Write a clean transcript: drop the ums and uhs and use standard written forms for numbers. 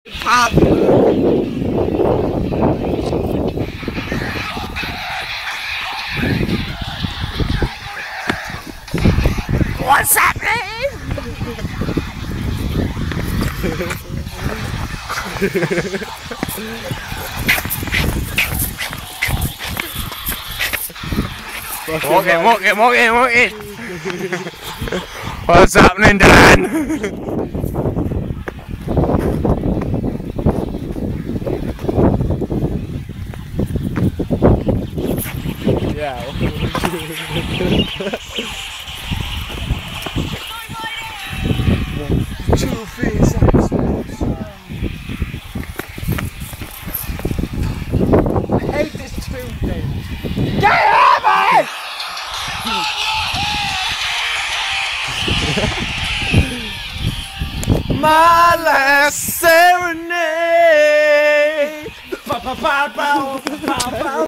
Pop. What's happening? Walk in. What's happening, Dan? Yeah. Two feet. I hate this two thing. Get heavy! My last serenade.